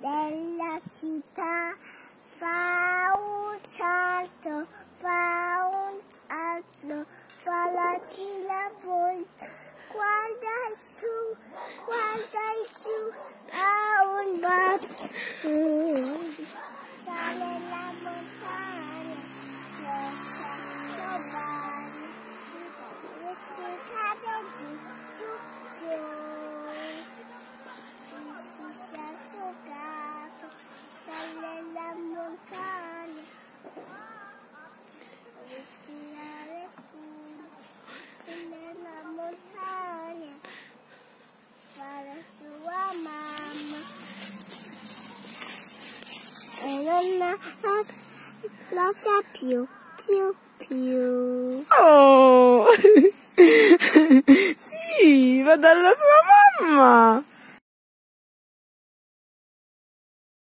della città, fa un salto, fa un altro, fa la cina volta, guarda su, ha un bacio, sale la montagna, non c'è Doman, cade giù, si è asciugato, sale la montagna, rischiare fumo, scende la montagna, fa la sua mamma e non lo sa più. Oh! Sì, va dalla sua mamma!